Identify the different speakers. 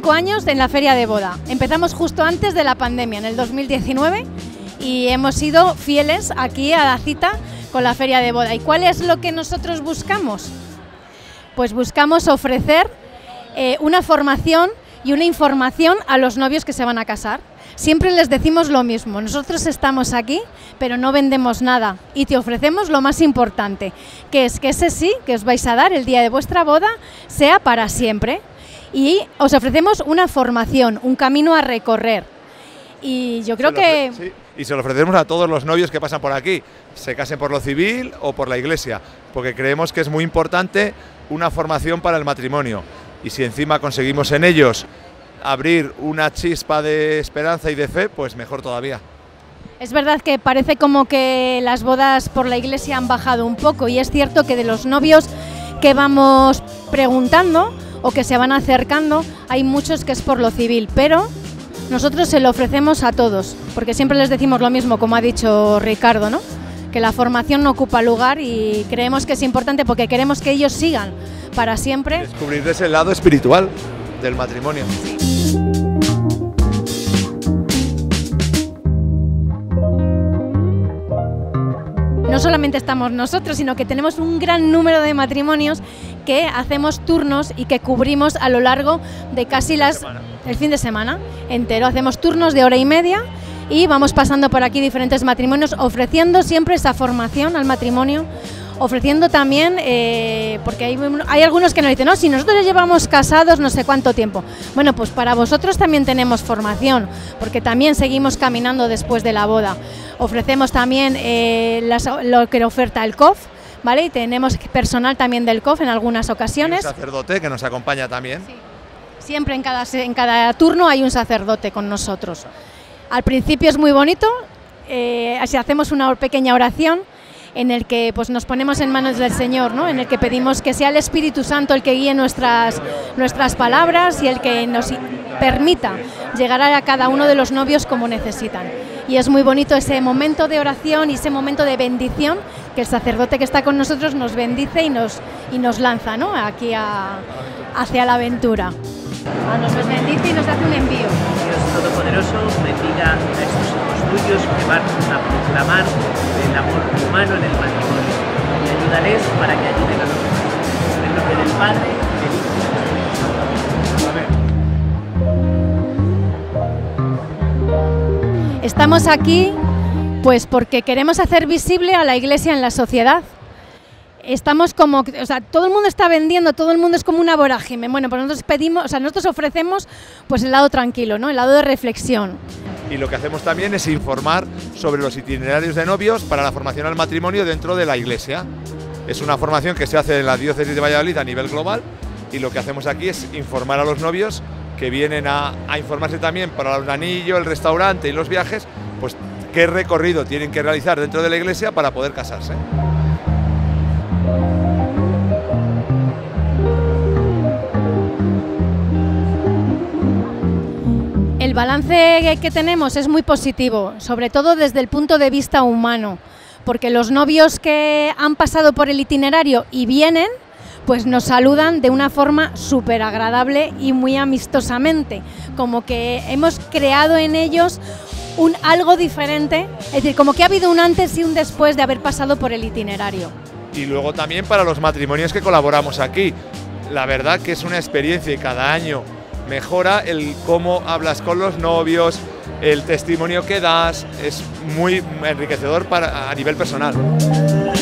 Speaker 1: 5 años en la feria de boda. Empezamos justo antes de la pandemia, en el 2019, y hemos sido fieles aquí a la cita con la feria de boda. ¿Y cuál es lo que nosotros buscamos? Pues buscamos ofrecer una formación y una información a los novios que se van a casar. Siempre les decimos lo mismo, nosotros estamos aquí, pero no vendemos nada y te ofrecemos lo más importante, que es que ese sí que os vais a dar el día de vuestra boda sea para siempre. Y os ofrecemos una formación, un camino a recorrer. Y yo creo que...
Speaker 2: Sí, y se lo ofrecemos a todos los novios que pasan por aquí, se casen por lo civil o por la iglesia, porque creemos que es muy importante una formación para el matrimonio. Y si encima conseguimos en ellos abrir una chispa de esperanza y de fe, pues mejor todavía.
Speaker 1: Es verdad que parece como que las bodas por la iglesia han bajado un poco, y es cierto que de los novios que vamos preguntando o que se van acercando, hay muchos que es por lo civil, pero nosotros se lo ofrecemos a todos, porque siempre les decimos lo mismo, como ha dicho Ricardo, ¿no? Que la formación no ocupa lugar y creemos que es importante porque queremos que ellos sigan para siempre.
Speaker 2: Descubrirles el lado espiritual del matrimonio.
Speaker 1: No solamente estamos nosotros, sino que tenemos un gran número de matrimonios que hacemos turnos y que cubrimos a lo largo de casi el fin de semana entero. Hacemos turnos de 1h30 y vamos pasando por aquí diferentes matrimonios, ofreciendo siempre esa formación al matrimonio, ofreciendo también, porque hay algunos que nos dicen, no, si nosotros ya llevamos casados no sé cuánto tiempo. Bueno, pues para vosotros también tenemos formación, porque también seguimos caminando después de la boda. Ofrecemos también lo que oferta el COF, ¿vale? Y tenemos personal también del COF en algunas ocasiones.
Speaker 2: Y un sacerdote que nos acompaña también.
Speaker 1: Sí. Siempre en cada turno hay un sacerdote con nosotros. Al principio es muy bonito, así hacemos una pequeña oración en el que pues, nos ponemos en manos del Señor, ¿no? En el que pedimos que sea el Espíritu Santo el que guíe nuestras palabras y el que nos permita llegar a cada uno de los novios como necesitan. Y es muy bonito ese momento de oración y ese momento de bendición que el sacerdote que está con nosotros nos bendice y nos lanza, ¿no? Aquí hacia la aventura. Nos bendice y nos hace un envío.
Speaker 3: Dios Todopoderoso bendiga a estos hijos tuyos que van a proclamar el amor humano en el matrimonio y ayúdales para que ayuden a los demás. En el nombre del Padre, del Hijo y del Espíritu Santo. Amén.
Speaker 1: Estamos aquí pues porque queremos hacer visible a la Iglesia en la sociedad. Estamos como, o sea, todo el mundo está vendiendo, todo el mundo es como una vorágine. Bueno, pues nosotros pedimos, o sea, nosotros ofrecemos pues el lado tranquilo, ¿no? El lado de reflexión.
Speaker 2: Y lo que hacemos también es informar sobre los itinerarios de novios para la formación al matrimonio dentro de la iglesia. Es una formación que se hace en la diócesis de Valladolid a nivel global, y lo que hacemos aquí es informar a los novios que vienen a informarse también para el anillo, el restaurante y los viajes, pues qué recorrido tienen que realizar dentro de la iglesia para poder casarse.
Speaker 1: El balance que tenemos es muy positivo, sobre todo desde el punto de vista humano, porque los novios que han pasado por el itinerario y vienen, pues nos saludan de una forma súper agradable y muy amistosamente, como que hemos creado en ellos algo diferente, es decir, como que ha habido un antes y un después de haber pasado por el itinerario.
Speaker 2: Y luego también para los matrimonios que colaboramos aquí, la verdad que es una experiencia y cada año mejora el cómo hablas con los novios, el testimonio que das, es muy enriquecedor a nivel personal.